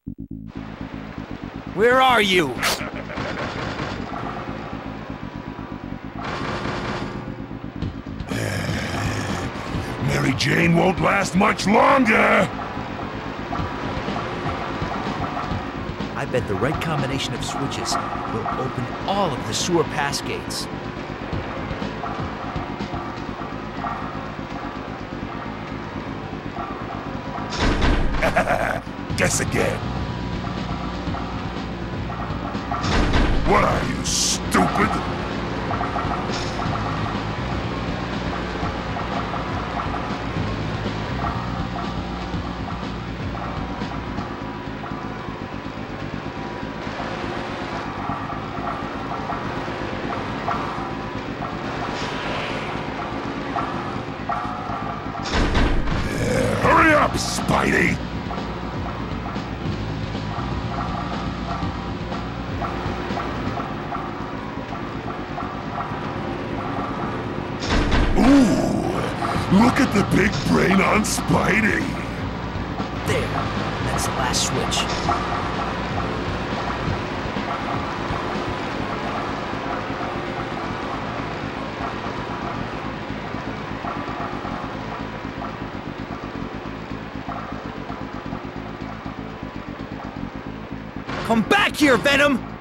Where are you? Mary Jane won't last much longer! I bet the right combination of switches will open all of the sewer pass gates. Guess again. What are you, stupid? Hurry up, Spidey! Look at the big brain on Spidey! There. That's the last switch. Come back here, Venom!